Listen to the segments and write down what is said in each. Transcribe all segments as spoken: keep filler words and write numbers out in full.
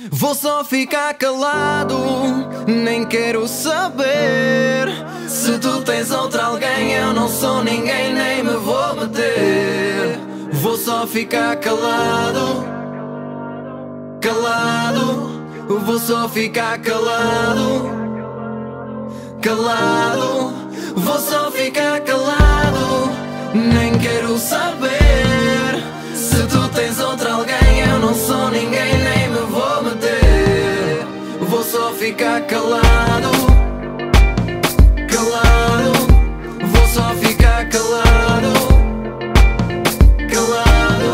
Vou só ficar calado, nem quero saber. Se tu tens outra alguém, eu não sou ninguém, nem me vou meter. Vou só ficar calado, calado. Vou só ficar calado, calado. Vou só ficar calado, nem quero saber. Se tu tens outra alguém, eu não sou ninguém, nem me vou meter. Vou só ficar calado, calado. Vou só ficar calado, calado.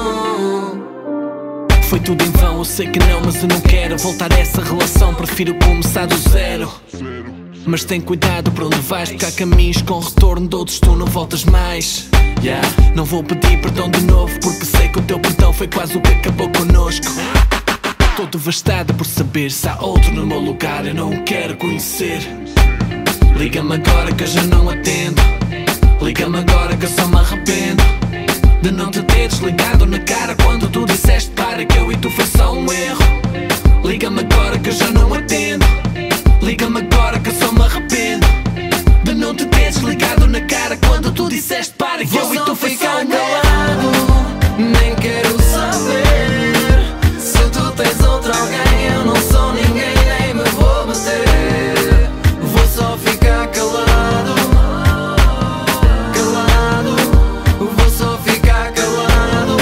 Foi tudo em vão, eu sei que não, mas eu não quero voltar a essa relação, prefiro começar do zero. Mas tem cuidado para onde vais, porque há caminhos com retorno, de outros tu não voltas mais. Yeah. Não vou pedir perdão de novo, porque sei que o teu perdão foi quase o que acabou connosco. Estou devastada por saber se há outro no meu lugar, eu não o quero conhecer. Liga-me agora que eu já não atendo. Liga-me agora que eu só me arrependo de não te ter desligado na cara quando tu disseste para, que eu e tu foi só um erro. Liga-me agora que eu já não atendo. Liga-me agora que eu só me arrependo de não te ter desligado na cara quando tu disseste para, que eu e tu foi só um erro. Nem quero saber. Se tu tens outra alguém, eu não sou ninguém, nem me vou meter. Vou só ficar calado, calado. Vou só ficar calado,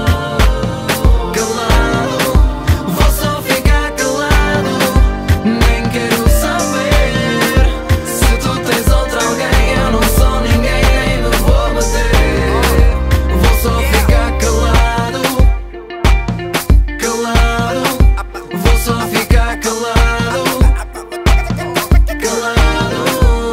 calado. Vou só ficar calado, nem quero saber. Se tu tens outra alguém, eu não sou ninguém, nem me vou meter. Vou só ficar calado, calado. Vou só ficar calado, calado.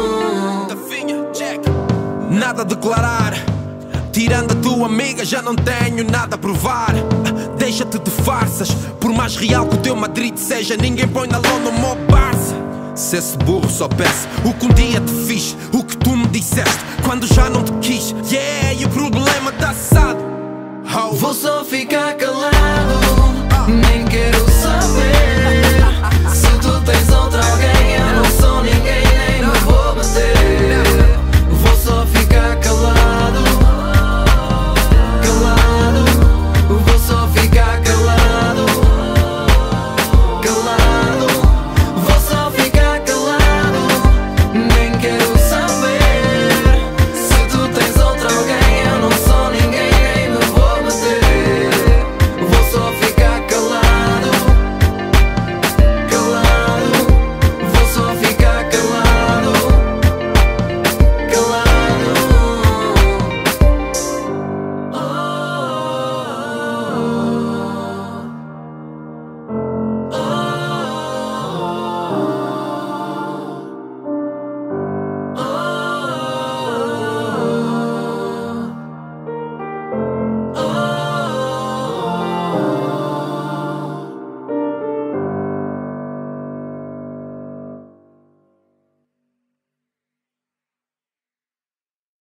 Nada a declarar, tirando a tua amiga já não tenho nada a provar. Deixa-te de farsas, por mais real que o teu Madrid seja, ninguém põe na lona o meu Barça. Se esse burro soubesse o que um dia te fiz, o que tu me disseste quando já não te quis, yeah, e o problema tá assado. Oh. Vou só ficar calado,